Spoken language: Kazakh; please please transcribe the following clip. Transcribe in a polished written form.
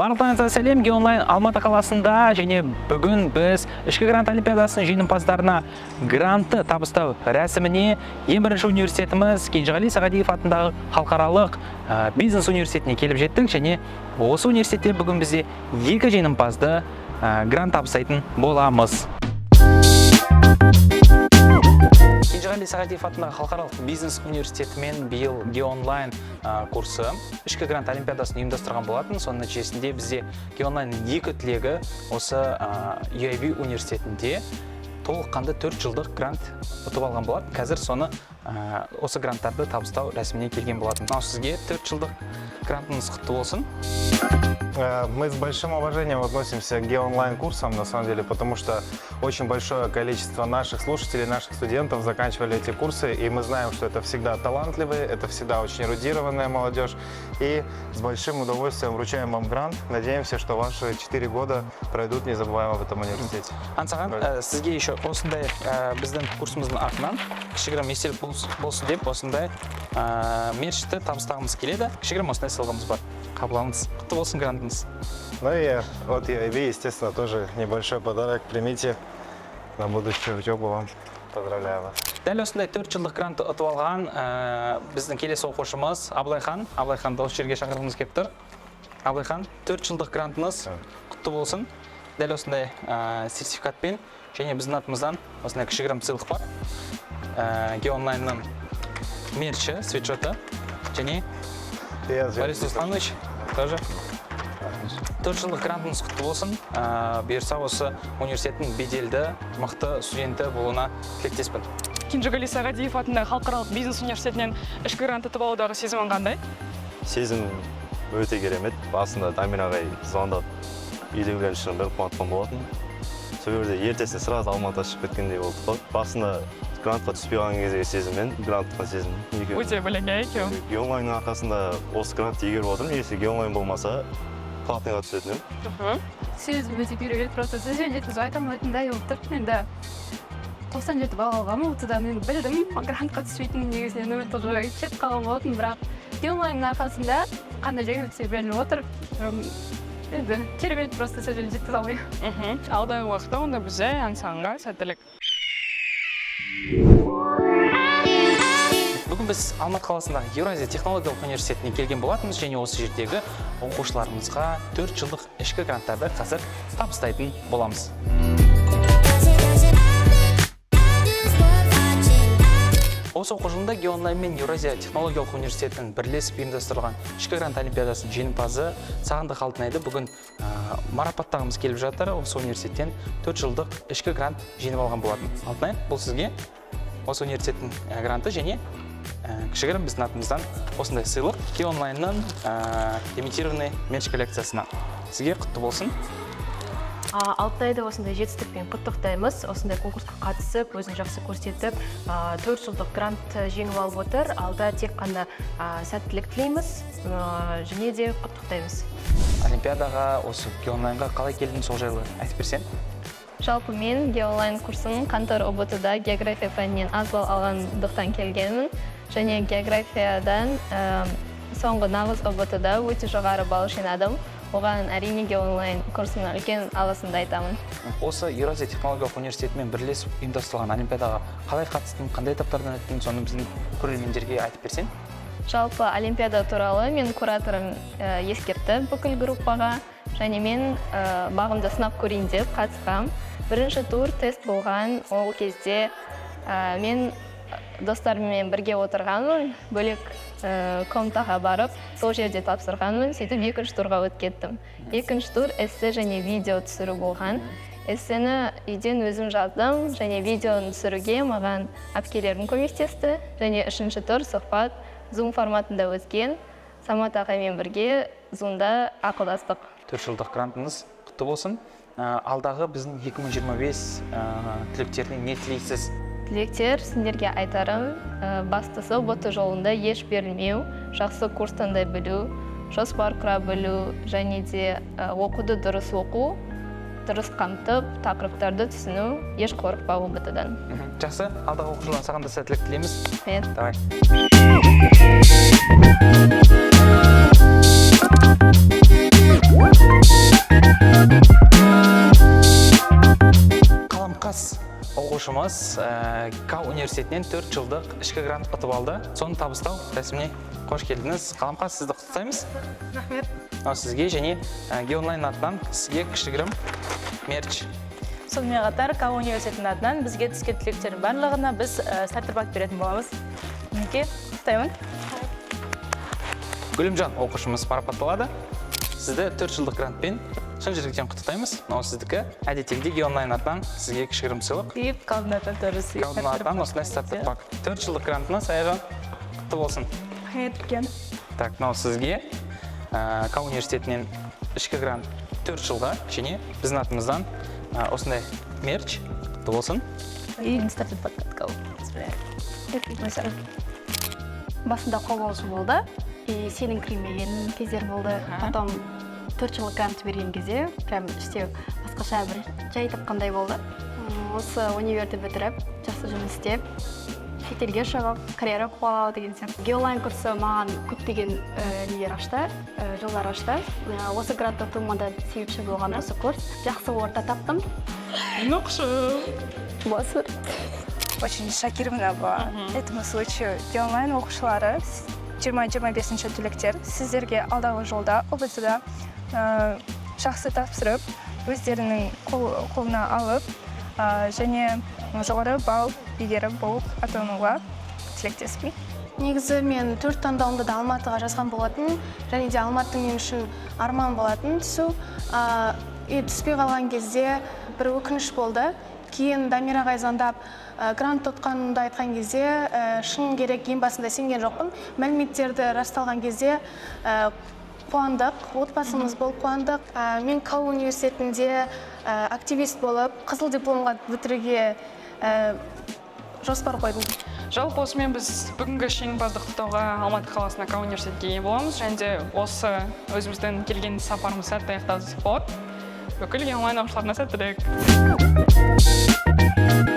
Барлықтарыңызға сәлем. Геонлайн Алматы қаласында және бүгін біз ішкі грант олимпиадасының жеңімпаздарына грантты табыстау рәсіміне ең бірінші университетіміз Кенжеғали Сағадиев атындағы халықаралық бизнес университетіне келіп жеттік, және осы университетте бүгін бізде екі жеңімпазды грант табыстайтын боламыз. Кенжеғали Сағадиев атындағы халықаралық бизнес университетімен биыл Геонлайн курсы ішкі грант олимпиадасын ұйымдастырған болатын. Соның нәтижесінде бізде Геонлайнның екі түлегі осы UAB университетінде толыққанды 4 жылдық грант ұтып алған болатын. Қазір соны осы гранттарды табыстау рәсіміне келген болатын. Сізге 4 жылдық грантыңыз құтты болсын. Мы с большим уважением относимся к Геонлайн курсам, на самом деле, потому что очень большое количество наших слушателей, наших студентов заканчивали эти курсы, и мы знаем, что это всегда талантливые, это всегда очень эрудированная молодежь, и с большим удовольствием вручаем вам грант. Надеемся, что ваши 4 года пройдут незабываемо в этом университете. Ансаған, сізге еще осындай біздің курсымыздың артынан кішігірім естелік болсын деп осындай мерчті табыстағымыз келеді. Кішігірім осындай сыйлығымыз бар. Қабылдаңыз. Құтты болсын грантыңыз. Ну и от UAB, естественно, тоже небольшой подарок. Примите на будущую учебу вам. Поздравляю вас. Дәл осындай 4 жылдық грантты ұтып алған біздің келесі оқушымыз Абылайхан. Абылайханды осы жерге шақырғымыз келіп тұр. Абылайхан, 4 жылдық грантыңыз құтты болсын. Дәл осындай сертификатпен және біздің атымыздан осындай кішігірім сыйлық бар. Геонлайнның мерчі, свитшоты және Борис Русланович тоже 4 жылдық грантыңыз құтты болсын. Бұйырса осы университеттің беделді, мықты студенті болуына тілектеспін. Кенжеғали Сағадиев атындағы халықаралық бизнес университетінен ішкі грант ұтып алудағы сезімің қандай? Сезім өте керемет. Басында Дамир ағай звондап үйдегілер үшін бір қуантқан болатын. Сол жерде ертесіне сразу Алматыға шығып кеткендей болды. Басында грантқа түспей қалған кездегі сезіммен грантқа сезім. Өте бөлек екен. Геонлайнның арқасында осы грантты игеріп отырмын. Если Геонлайн болмаса, платныйға түсетін едім. Сезім өте керемет. Просто сіз жөнде айтамын өтінде ұлттыр. Енді 97 балл алғанмын, отыда мен білдім, грантқа түспейтін негізінен үміт уже кетіп қалған болатын, бірақ Геонлайнның арқасында қандай жеңілдіктер беріліп отыр. Енді керемет, просто сөз жеткізе алмаймын. Алдағы уақытта онда бізде Ансанға сәттілік. Бүгін біз Алматы қаласындағы Еуразия технологиялық университетіне келген болатынбыз, және осы жердегі оқушыларымызға 4 жылдық ішкі гранттарды қазір табыстайтын боламыз. Осы оқу жылында Геонлайн мен Еуразия технологиялық университетінің бірлесіп ұйымдастырылған ішкі грант олимпиадасының жеңімпазы Сағындық Алтынайды бүгін марапаттағымыз келіп жатыр. Осы университеттен 4 жылдық ішкі грант жеңіп алған болатын. Алтынай, бұл сізге осы университеттің гранты және кішігірім біздің атымыздан осындай сыйлық Геонлайнның лимитированный мерч коллекциясына. Сізге құтты болсын. Алтынайды осындай жетістікпен құттықтаймыз. Осындай конкурсқа қатысып, өзін жақсы көрсетіп, 4 жылдық грант жеңіп алып отыр. Алда тек қана сәттілік тілейміз, және де құттықтаймыз. Олимпиадаға, осы Геонлайнға қалай келдің, сол жайлы айтып берсең? Жалпы мен Геонлайн курсын Қантар ОБТ-да география пәнінен аз балл алғандықтан келгенмін. Және географиядан соңғы нағыз ОБТ-да өте жоғары балл жинадым. Оған әрине Геонлайн курсына үлкен алғысымды айтамын. Осы Еуразия технологиялық университетімен бірлесіп ұйымдастырылған олимпиадаға қалай қатыстың, қандай этаптардан өттің, соны біздің көрермендерге айтып берсең? Жалпы олимпиада туралы мен кураторым ескертті бүкіл группаға, және мен бағымды сынап көрейін деп қатысқам. Бірінші тур тест болған, ол кезде мен достарыммен бірге отырғанмын, бөлек комнатаға барып, сол жерде тапсырғанмын, сөйтіп екінші турға өтіп кеттім. Екінші тур эссе және видео түсіру болған. Эссені үйден өзім жаздым, және видеоны түсіруге маған әпкелерім көмектесті, және үшінші тур сұхбат Zoom форматында өткен. Самат ағаймен бірге Zoom'да ақылдастық. 4 жылдық грантыңыз құтты болсын. Алдағы біздің 2025 түлектеріне не тілейсіз? Түлектер, сендерге айтарым, бастысы ОБТ жолында еш берілмеу, жақсы курс таңдай білу, жоспар құра білу, және де оқуды дұрыс оқу, дұрыс қамтып, тақырыптарды түсіну, еш қорықпау ОБТ-дан. Жақсы, алдағы оқу жылына саған да сәттілік тілейміз. Давай. оқушымыз Кау университетінен 4 жылдық ішкі грант ұтып алды. Соны табыстау рәсіміне қош келдіңіз. Қаламқа, сізді құттықтаймыз. Рахмет. Сізге және Геонлайн атынан сізге кішігірім мерч. Сонымен қатар Кау университетінің атынан бізге түскен түлектердің барлығына біз стартер-пак беретін боламыз. Мінекей, құттықтаймын. Гүлімжан оқушымыз марапатталады. Сізді 4 жылдық грантпен шын жүректен құттықтаймыз. Сіздікі әдеттегідей Геонлайн атынан сізге кішігірім сыйлық. Дейіп, Каудың атынан төрісі. Каудың атынан осындай стартер-пак. 4 жылдық грантыңыз Аяжан құтты болсын. Рахмет үлкен. Так, сізге Кау университетінен ішкі грант 4 жылға және біздің атымыздан осындай мерч құтты болсын. И стартер-пак Кау. Басында қолбаушы болды. И сенің кірмеген кездер болды. Потом 4 жылық грант берген кезде, прям іште басқаша бір жай тапқандай болды. Осы универді бітіріп, жақсы жұмыс істеп, шетелге шығып, карьера қуалау деген сияқты. Геолайн курсы маған көптеген нелер ашты, жолдар ашты. Осы грантты ұтуыма да себепші болған осы курс. Жақсы орта таптым. Нұқшы. Басыр. Очень шокирована была этому случаю. Геонлайн оқушылары 20-25 түлектер сіздерге алдағы жолда ОБС-да жақсы тапсырып, өздерінің қолына алып, және жоғары балл иегері болып атануға тілектеспін. Негізі мен 4 таңдауымды да Алматыға жазған болатын, және де Алматы мен үшін арман болатын түсу. Түспей қалған кезде бір өкініш болды. Кейін Дамир ағай звондап, грант ұтқанымды айтқан кезде, шын керек ең басында сенген жоқпын. Мәліметтерді расталған кезде қуандық, отбасымыз болып қуандық. Мен Кау университетінде активист болып, қызыл дипломға бітіруге жоспар қойдым. Жалпы осымен біз бүгінгі жеңімпаздық құттықтауға Алматы қаласына Кау университетке ие боламыз. Және де осы өзіміздің келген сапарымыз сәтті аяқталды болады. Бүкіл Геонлайн оқушыларына сәттілік.